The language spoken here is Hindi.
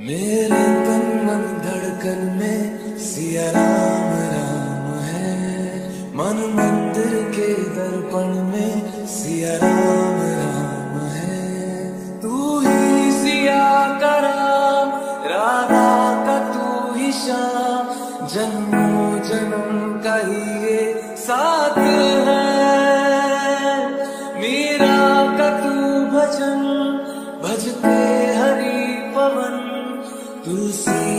मेरे तन मन धड़कन में सिया राम राम है। मन मंदिर के दर्पण में सिया राम राम है। तू ही सिया का राम, राधा का तू ही श्याम। जन्मों जन्म का ही ये साथ है। मीरा का तू भजन भजते हरि पवन। तुलसी